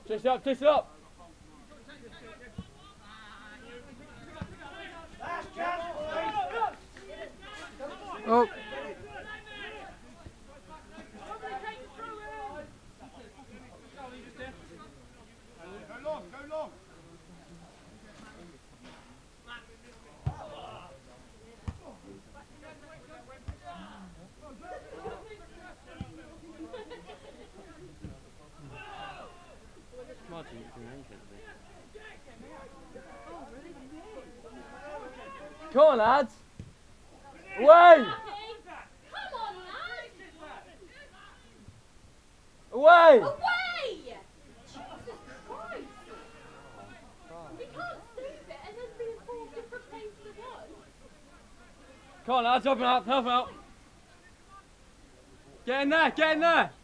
Twist it up, twist it up. Oh. Go long. Come on, lads. Away! Come on, lads! Away! Away! Jesus Christ! We can't save it and then be in 4 different places at once. Come on, lads, help him out, help him out. Get in there, get in there!